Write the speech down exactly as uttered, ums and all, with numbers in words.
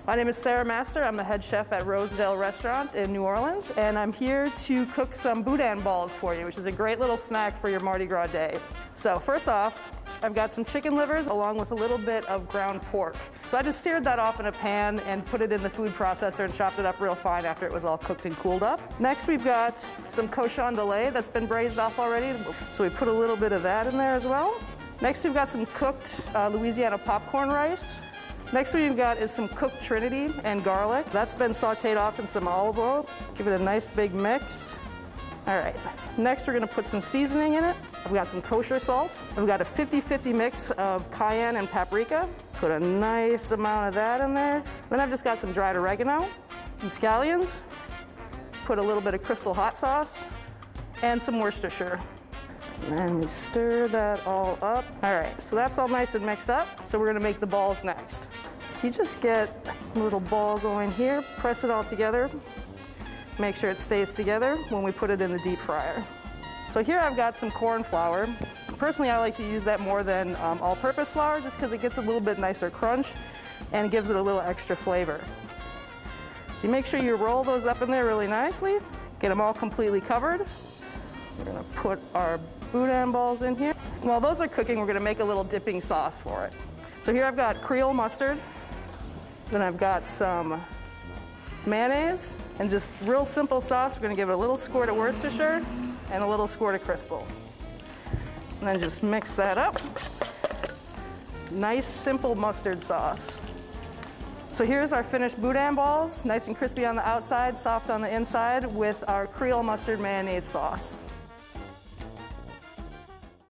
My name is Sarah Master. I'm the head chef at Rosedale Restaurant in New Orleans, and I'm here to cook some Boudin balls for you, which is a great little snack for your Mardi Gras day. So first off, I've got some chicken livers along with a little bit of ground pork. So I just seared that off in a pan and put it in the food processor and chopped it up real fine after it was all cooked and cooled up. Next, we've got some cochon de lait that's been braised off already. So we put a little bit of that in there as well. Next, we've got some cooked uh, Louisiana popcorn rice. Next thing we've got is some cooked Trinity and garlic. That's been sauteed off in some olive oil. Give it a nice big mix. All right, next we're gonna put some seasoning in it. I've got some kosher salt. I've got a fifty fifty mix of cayenne and paprika. Put a nice amount of that in there. Then I've just got some dried oregano, some scallions, put a little bit of crystal hot sauce, and some Worcestershire. And then we stir that all up. All right, so that's all nice and mixed up. So we're gonna make the balls next. So you just get a little ball going here, press it all together. Make sure it stays together when we put it in the deep fryer. So here I've got some corn flour. Personally, I like to use that more than um, all-purpose flour just because it gets a little bit nicer crunch and gives it a little extra flavor. So you make sure you roll those up in there really nicely, get them all completely covered. We're gonna put our Boudin balls in here. While those are cooking, we're gonna make a little dipping sauce for it. So here I've got Creole mustard, then I've got some mayonnaise, and just real simple sauce. We're gonna give it a little squirt of Worcestershire and a little squirt of Crystal. And then just mix that up. Nice, simple mustard sauce. So here's our finished Boudin balls, nice and crispy on the outside, soft on the inside, with our Creole mustard mayonnaise sauce.